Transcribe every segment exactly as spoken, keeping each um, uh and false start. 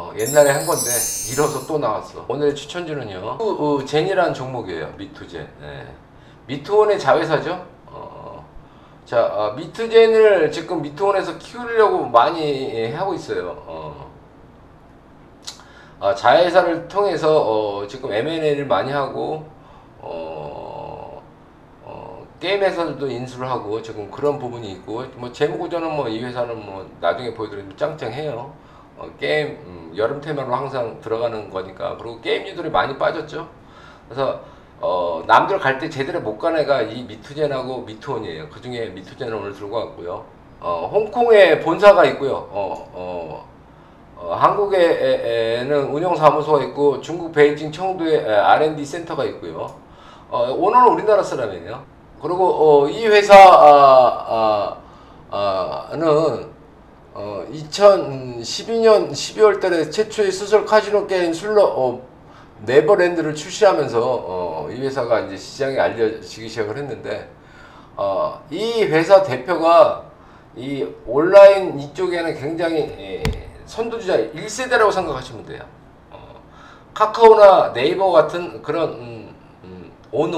어, 옛날에 한 건데 잃어서 또 나왔어. 오늘 추천주는요 어, 젠이라는 종목이에요. 미투젠. 네. 미투온의 자회사죠. 어, 자 어, 미투젠을 지금 미투온에서 키우려고 많이 하고 있어요. 어, 어, 자회사를 통해서 어, 지금 엠 앤 에를 많이 하고 어, 어, 게임 회사들도 인수를 하고 지금 그런 부분이 있고, 뭐 재무구조는 뭐 이 회사는 뭐 나중에 보여드리면 짱짱해요. 어, 게임 음, 여름 테마로 항상 들어가는 거니까. 그리고 게임주들이 많이 빠졌죠. 그래서 어, 남들 갈 때 제대로 못 간 애가 이 미투젠하고 미투온이에요. 그 중에 미투젠을 오늘 들고 왔고요. 어, 홍콩에 본사가 있고요. 어, 어, 어, 한국에는 운영사무소가 있고 중국 베이징 청두에 알 앤 디 센터가 있고요. 어, 오너는 우리나라 사람이에요. 그리고 어, 이 회사는 아, 아, 아, 어, 이천십이 년 십이월 달에 최초의 소셜 카지노 게임 슬러 어, 네버랜드를 출시하면서 어, 이 회사가 이제 시장에 알려지기 시작을 했는데, 어, 이 회사 대표가 이 온라인 이쪽에는 굉장히 예, 선두주자 일 세대라고 생각하시면 돼요. 어, 카카오나 네이버 같은 그런 음, 음,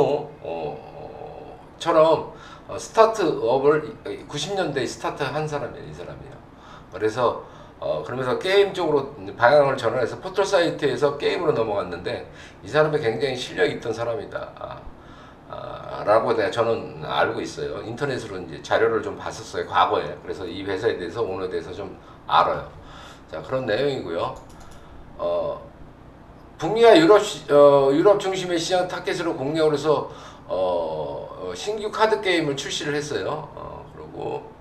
오노처럼 어, 스타트업을 구십 년대에 스타트한 사람이에요. 이 사람이요. 그래서 어, 그러면서 게임 쪽으로 방향을 전환해서 포털 사이트에서 게임으로 넘어갔는데, 이 사람이 굉장히 실력이 있던 사람이다. 아, 아, 라고 내가 저는 알고 있어요. 인터넷으로 이제 자료를 좀 봤었어요, 과거에. 그래서 이 회사에 대해서, 오너에 대해서 좀 알아요. 자, 그런 내용이고요. 어, 북미와 유럽, 시, 어, 유럽 중심의 시장 타겟으로 공략을 해서 어, 어, 신규 카드 게임을 출시를 했어요. 어, 그리고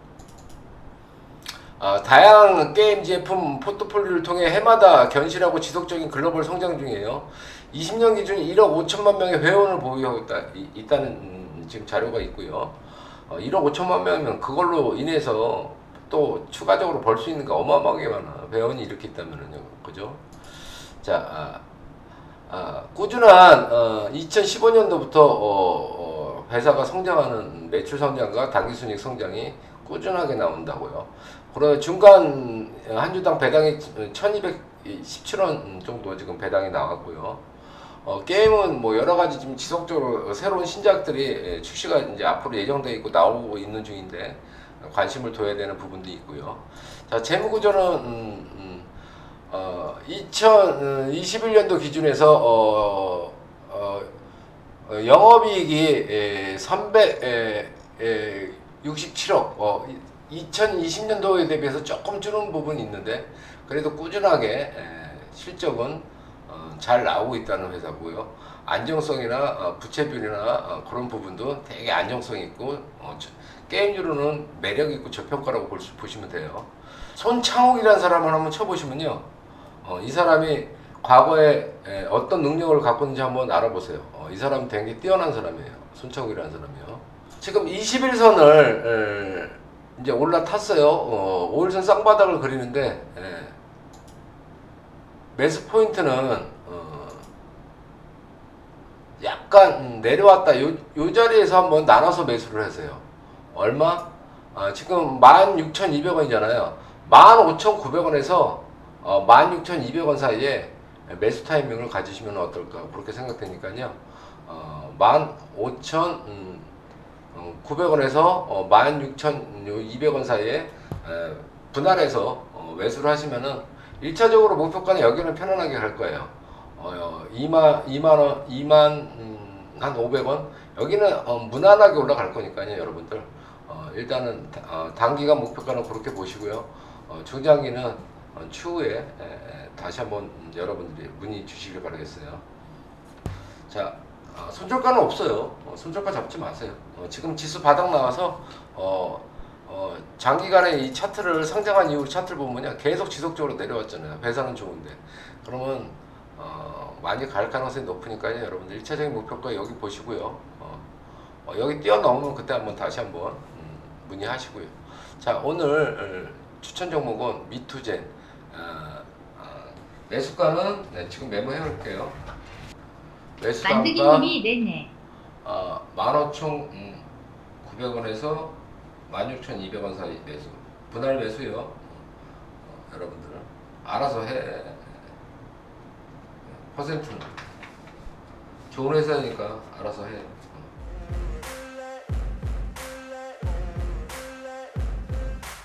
어, 다양한 게임 제품 포트폴리오를 통해 해마다 견실하고 지속적인 글로벌 성장 중이에요. 이십 년 기준 일억 오천만 명의 회원을 보유하고 있다, 이, 있다는 음, 지금 자료가 있고요. 어, 일억 오천만 명이면 그걸로 인해서 또 추가적으로 벌 수 있는 게 어마어마하게 많아. 회원이 이렇게 있다면은요. 그죠? 자, 아, 아, 꾸준한 어, 이천십오 년도부터 어, 어, 회사가 성장하는 매출 성장과 당기순이익 성장이 꾸준하게 나온다고요. 그리고 중간 한 주당 배당이 천이백십칠 원 정도 지금 배당이 나왔고요. 어, 게임은 뭐 여러 가지 지금 지속적으로 새로운 신작들이 출시가 이제 앞으로 예정되어 있고 나오고 있는 중인데, 관심을 둬야 되는 부분도 있고요. 자, 재무구조는 음, 음, 어, 이천이십일 년도 기준에서 어, 어, 어, 영업이익이 삼백육십칠 억, 어, 이천이십 년도에 대비해서 조금 줄은 부분이 있는데, 그래도 꾸준하게 에, 실적은 어, 잘 나오고 있다는 회사고요. 안정성이나 어, 부채비율이나 어, 그런 부분도 되게 안정성이 있고, 어, 게임주로는 매력 있고 저평가라고 볼 수, 보시면 돼요. 손창욱이라는 사람을 한번 쳐보시면요, 어, 이 사람이 과거에 에, 어떤 능력을 갖고 있는지 한번 알아보세요. 어, 이 사람은 되게 뛰어난 사람이에요. 손창욱이라는 사람이요. 지금 이십일 선을 에, 이제 올라탔어요. 어, 오 일선 쌍바닥을 그리는데, 에, 매수 포인트는 어, 약간 내려왔다. 요, 요 자리에서 한번 나눠서 매수를 하세요. 얼마? 아, 지금 만 육천이백 원이잖아요. 만 오천구백 원에서 어, 만 육천이백 원 사이에 매수 타이밍을 가지시면 어떨까, 그렇게 생각되니까요. 어, 만 오천구백 원에서 어, 만 육천이백 원 사이에 에, 분할해서 어, 매수를 하시면은 일 차적으로 목표가는 여기는 편안하게 갈 거예요. 어, 이만, 이만 원, 이만, 음, 한 오백 원? 여기는 어, 무난하게 올라갈 거니까요, 여러분들. 어, 일단은 어, 단기간 목표가는 그렇게 보시고요. 어, 중장기는 어, 추후에 에, 에, 다시 한번 여러분들이 문의 주시길 바라겠어요. 자, 어, 손절가는 없어요. 어, 손절가 잡지 마세요. 어, 지금 지수 바닥 나와서 어, 어, 장기간에 이 차트를 상장한 이후 차트를 보면요, 계속 지속적으로 내려왔잖아요. 배상은 좋은데. 그러면 어, 많이 갈 가능성이 높으니까요. 여러분들 일 차적인 목표가 여기 보시고요. 어, 어, 여기 뛰어넘으면 그때 한번 다시 한번 음, 문의하시고요. 자, 오늘 추천 종목은 미투젠. 어, 어, 매수가는 네, 지금 메모해 놓을게요. 매수가가 만드기님이 네네. 어, 만 오천구백 원에서 만 육천이백 원 사이 매수. 분할 매수요. 어, 여러분들 알아서 해 퍼센트는 좋은 회사니까 알아서 해.